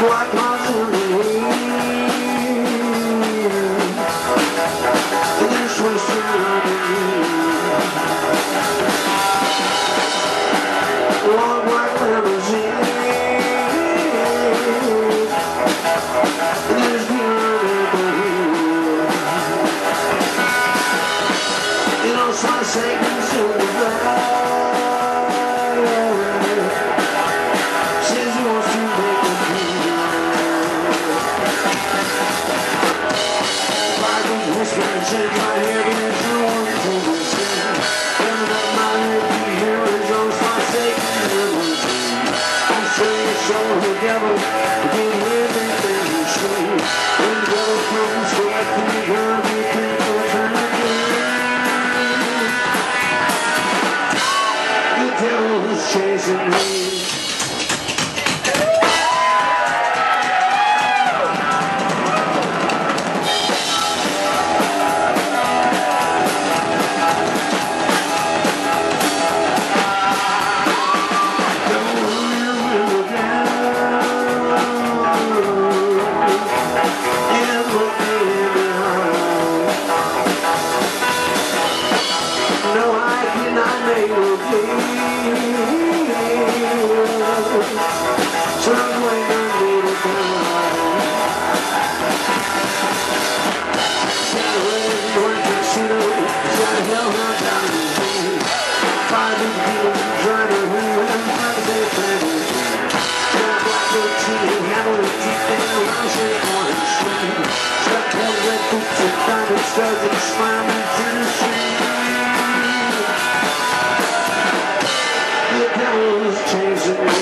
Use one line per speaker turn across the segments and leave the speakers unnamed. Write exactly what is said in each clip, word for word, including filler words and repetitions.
Like hearts in the wind, this was long white limousine. There's beautiful here. You know, so I say consume the fire. Says he wants to make a deal. Like a whisper and shake my head and it's your one to the same. Coming up my head to hear his own so I say I'm sure you show the devil again everything you see. When the devil comes back to the gun, you think of turn again. The devil is chasing me. Started smiling to the sea. The devil is chasing me.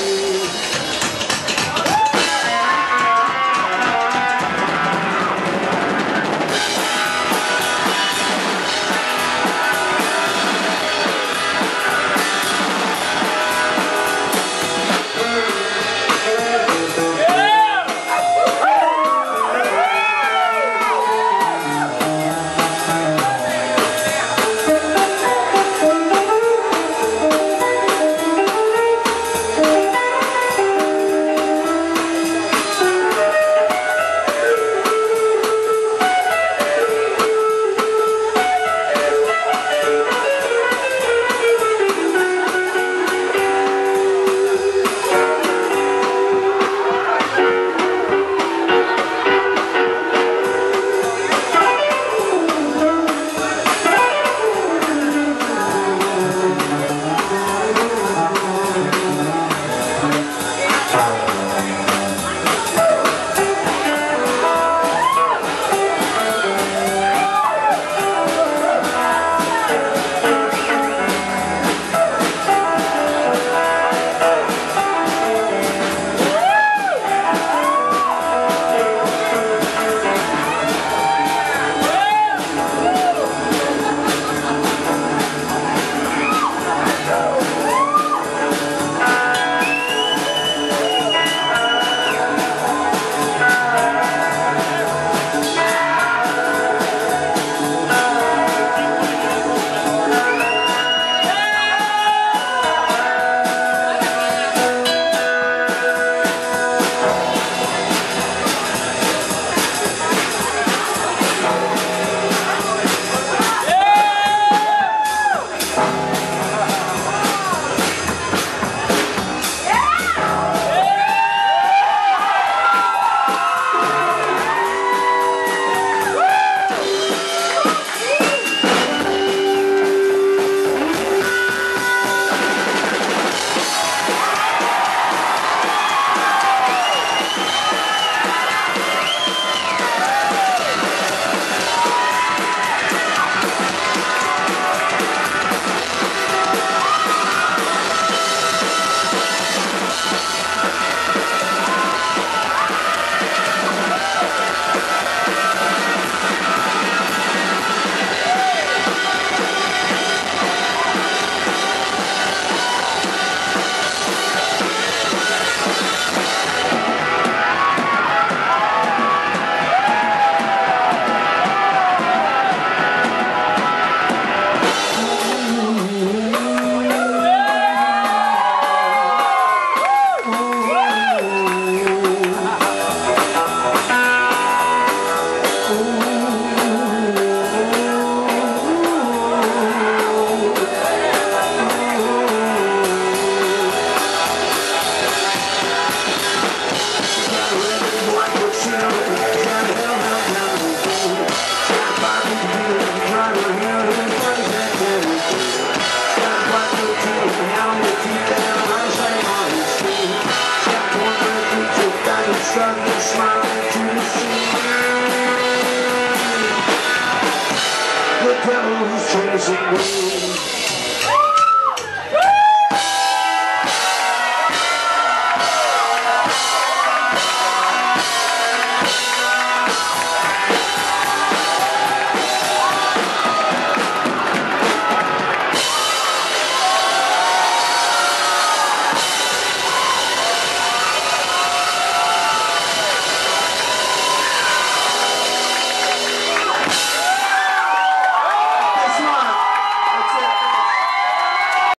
amazing grace.